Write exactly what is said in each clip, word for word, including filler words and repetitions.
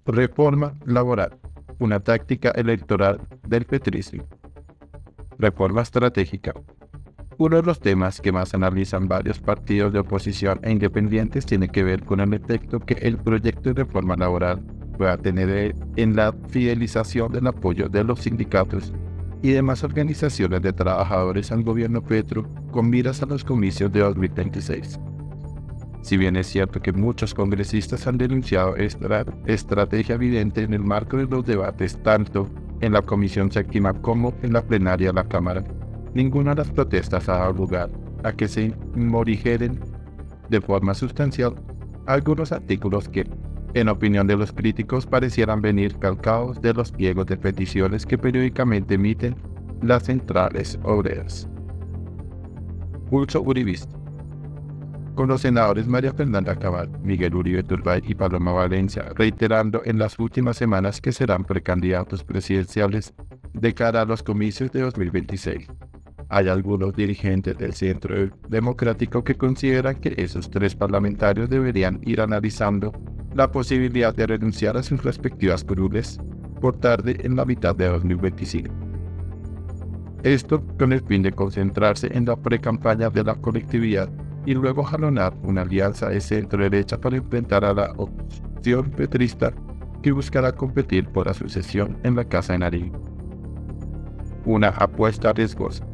Reforma laboral, una táctica electoral del petrismo. Reforma estratégica. Uno de los temas que más analizan varios partidos de oposición e independientes tiene que ver con el efecto que el proyecto de reforma laboral pueda tener en la fidelización del apoyo de los sindicatos y demás organizaciones de trabajadores al gobierno Petro con miras a los comicios de dos mil veintiséis. Si bien es cierto que muchos congresistas han denunciado esta estrategia evidente en el marco de los debates tanto en la Comisión Séptima como en la plenaria de la Cámara, ninguna de las protestas ha dado lugar a que se morigeren de forma sustancial algunos artículos que, en opinión de los críticos, parecieran venir calcados de los pliegos de peticiones que periódicamente emiten las centrales obreras. Pulso uribista. Con los senadores María Fernanda Cabal, Miguel Uribe Turbay y Paloma Valencia reiterando en las últimas semanas que serán precandidatos presidenciales de cara a los comicios de dos mil veintiséis. Hay algunos dirigentes del Centro Democrático que consideran que esos tres parlamentarios deberían ir analizando la posibilidad de renunciar a sus respectivas curules por tarde en la mitad de dos mil veinticinco. Esto con el fin de concentrarse en la precampaña de la colectividad y luego jalonar una alianza de centro-derecha para enfrentar a la opción petrista que buscará competir por la sucesión en la Casa de Nariño. Una apuesta riesgosa.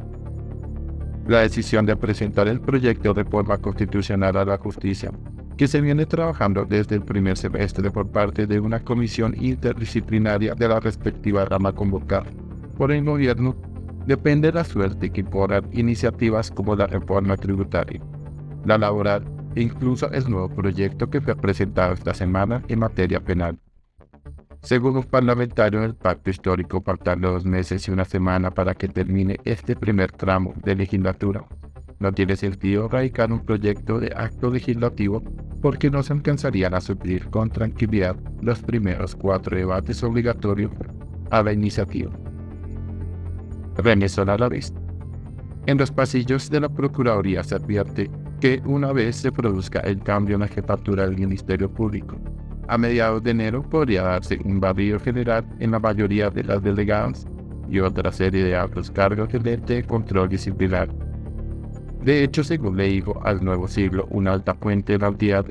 La decisión de presentar el proyecto de reforma constitucional a la justicia, que se viene trabajando desde el primer semestre por parte de una comisión interdisciplinaria de la respectiva rama convocada por el gobierno, depende de la suerte que impongan iniciativas como la reforma tributaria, la laboral e incluso el nuevo proyecto que fue presentado esta semana en materia penal. Según un parlamentario del Pacto Histórico, faltando dos meses y una semana para que termine este primer tramo de legislatura, no tiene sentido radicar un proyecto de acto legislativo porque no se alcanzarían a suplir con tranquilidad los primeros cuatro debates obligatorios a la iniciativa. Remesón a la vista. En los pasillos de la Procuraduría se advierte que una vez se produzca el cambio en la jefatura del Ministerio Público, a mediados de enero podría darse un barrido general en la mayoría de las delegadas y otra serie de altos cargos del ente de control disciplinar. De hecho, según le dijo al Nuevo Siglo una alta fuente de la entidad,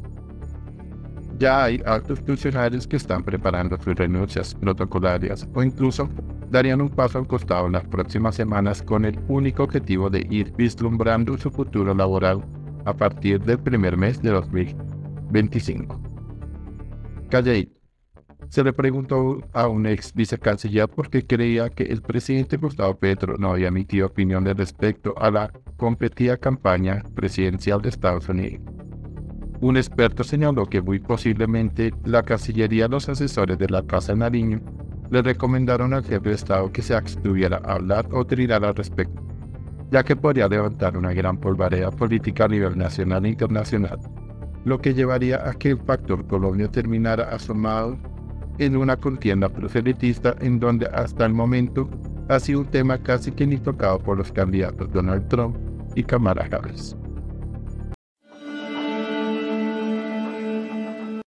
ya hay altos funcionarios que están preparando sus renuncias protocolarias o incluso darían un paso al costado en las próximas semanas con el único objetivo de ir vislumbrando su futuro laboral a partir del primer mes de dos mil veinticinco. Calladito. Se le preguntó a un ex vicecanciller por qué creía que el presidente Gustavo Petro no había emitido opinión respecto a la competida campaña presidencial de Estados Unidos. Un experto señaló que muy posiblemente la Cancillería y los asesores de la Casa de Nariño le recomendaron al jefe de Estado que se abstuviera a hablar o trinar al respecto, ya que podría levantar una gran polvareda política a nivel nacional e internacional, lo que llevaría a que el factor Colombia terminara asomado en una contienda proselitista en donde hasta el momento ha sido un tema casi que ni tocado por los candidatos Donald Trump y Kamala Harris.